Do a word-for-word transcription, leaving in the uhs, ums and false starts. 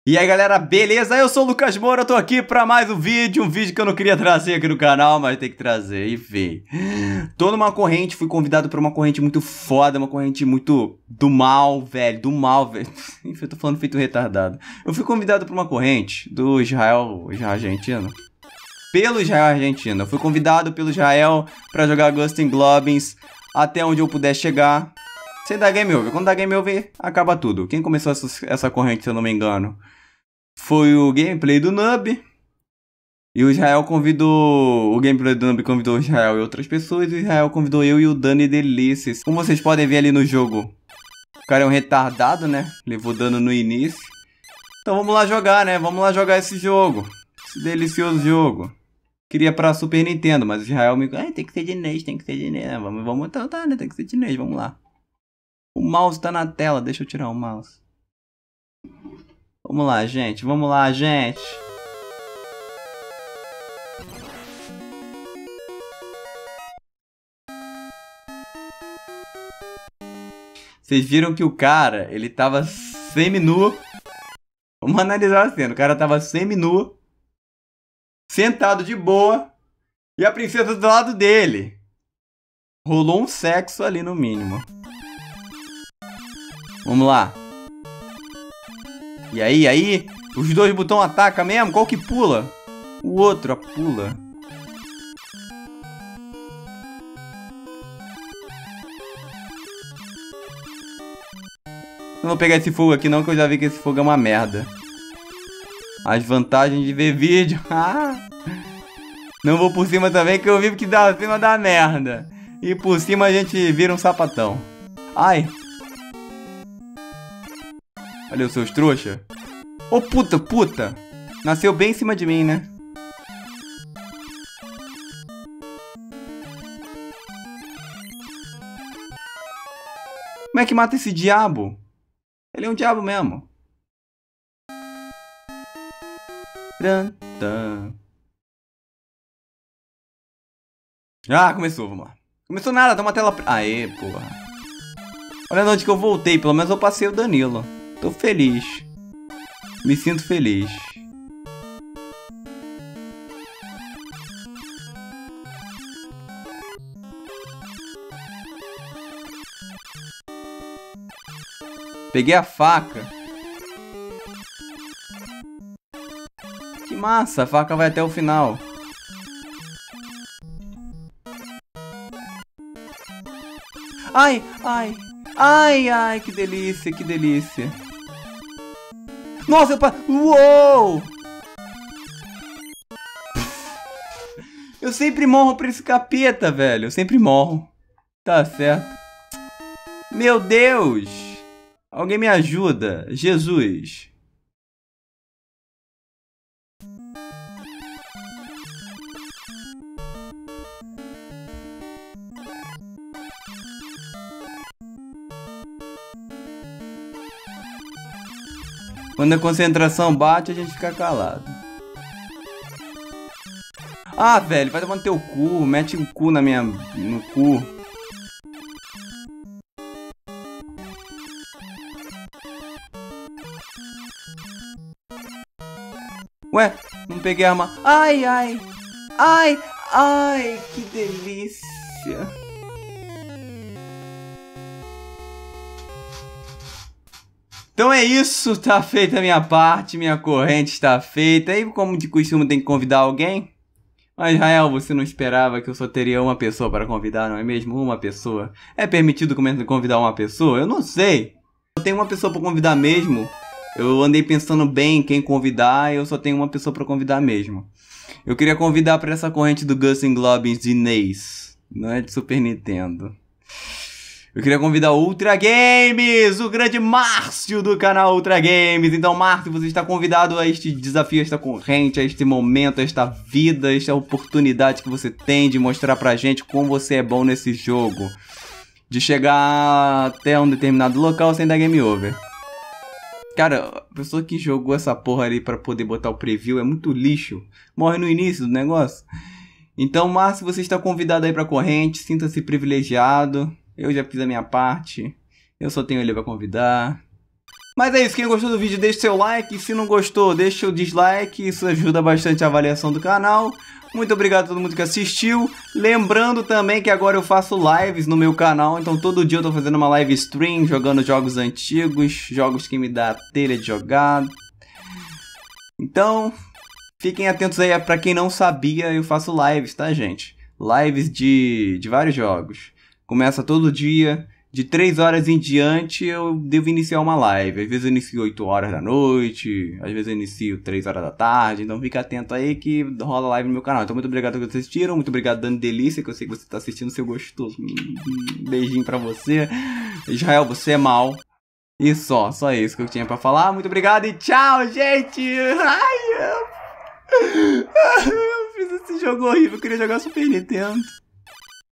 E aí galera, beleza? Eu sou o Lucas Moura, eu tô aqui pra mais um vídeo, um vídeo que eu não queria trazer aqui no canal, mas tem que trazer, enfim. Tô numa corrente, fui convidado pra uma corrente muito foda, uma corrente muito do mal, velho, do mal, velho. Enfim, eu tô falando feito retardado. Eu fui convidado pra uma corrente do Israel, Israel argentino. Pelo Israel argentino, eu fui convidado pelo Israel pra jogar Ghosts and Goblins até onde eu puder chegar. Sem dar game over, quando dá game over, acaba tudo. Quem começou essa, essa corrente, se eu não me engano, foi o gameplay do Nub. E o Israel convidou... O gameplay do Nub convidou o Israel e outras pessoas. E o Israel convidou eu e o Dani Delícias. Como vocês podem ver ali no jogo, o cara é um retardado, né? Levou dano no início. Então vamos lá jogar, né? Vamos lá jogar esse jogo. Esse delicioso jogo. Queria pra Super Nintendo, mas o Israel me... Ah, tem que ser de N E S, tem que ser de N E S. Vamos, vamos então, tá, né? Tem que ser de N E S, vamos lá. O mouse tá na tela, deixa eu tirar o mouse. Vamos lá, gente. Vamos lá, gente. Vocês viram que o cara, ele tava semi-nu. Vamos analisar a cena. O cara tava semi-nu, sentado de boa, e a princesa do lado dele. Rolou um sexo ali no mínimo. Vamos lá. E aí, aí? Os dois botões atacam mesmo? Qual que pula? O outro pula. Não vou pegar esse fogo aqui não, que eu já vi que esse fogo é uma merda. As vantagens de ver vídeo. Não vou por cima também, que eu vi que dá cima da merda. E por cima a gente vira um sapatão. Ai. Olha os seus trouxa. Ô oh, puta, puta. Nasceu bem em cima de mim, né? Como é que mata esse diabo? Ele é um diabo mesmo. Ah, começou, vamos lá. Começou nada, tá uma tela... Aê, porra. Olha onde que eu voltei, pelo menos eu passei o Danilo. Tô feliz. Me sinto feliz. Peguei a faca. Que massa, a faca vai até o final. Ai, ai. Ai, ai, que delícia, que delícia. Nossa, eu pa... Uou! Eu sempre morro pra esse capeta, velho. Eu sempre morro. Tá certo. Meu Deus! Alguém me ajuda. Jesus. Quando a concentração bate, a gente fica calado. Ah, velho, vai tomar no teu cu. Mete o cu na minha... no cu. Ué, não peguei a arma. Ai, ai. Ai, ai, que delícia. Então é isso, tá feita a minha parte, minha corrente está feita. E como de costume tem que convidar alguém. Mas Israel, você não esperava que eu só teria uma pessoa para convidar, não é mesmo? Uma pessoa. É permitido convidar uma pessoa? Eu não sei. Eu tenho uma pessoa para convidar mesmo. Eu andei pensando bem em quem convidar e eu só tenho uma pessoa para convidar mesmo. Eu queria convidar para essa corrente do Ghosts and Goblins de N E S. Não é de Super Nintendo. Eu queria convidar o Ultra Games, o grande Márcio do canal Ultra Games. Então, Márcio, você está convidado a este desafio, a esta corrente, a este momento, a esta vida, a esta oportunidade que você tem de mostrar pra gente como você é bom nesse jogo. De chegar até um determinado local sem dar game over. Cara, a pessoa que jogou essa porra ali pra poder botar o preview é muito lixo. Morre no início do negócio. Então, Márcio, você está convidado aí pra corrente, sinta-se privilegiado. Eu já fiz a minha parte. Eu só tenho ele pra convidar. Mas é isso, quem gostou do vídeo deixa seu like, se não gostou deixa o dislike, isso ajuda bastante a avaliação do canal. Muito obrigado a todo mundo que assistiu. Lembrando também que agora eu faço lives no meu canal, então todo dia eu tô fazendo uma live stream, jogando jogos antigos, jogos que me dá telha de jogar. Então, fiquem atentos aí, pra quem não sabia, eu faço lives, tá, gente? Lives de, de vários jogos. Começa todo dia. De três horas em diante eu devo iniciar uma live. Às vezes eu inicio oito horas da noite, às vezes eu inicio três horas da tarde. Então fica atento aí que rola live no meu canal. Então muito obrigado por vocês assistiram. Muito obrigado, Dani Delícia, que eu sei que você tá assistindo, seu gostoso. Um beijinho pra você. Israel, você é mal. E só, só isso que eu tinha pra falar. Muito obrigado e tchau, gente! Ai, eu... eu fiz esse jogo horrível, eu queria jogar Super Nintendo.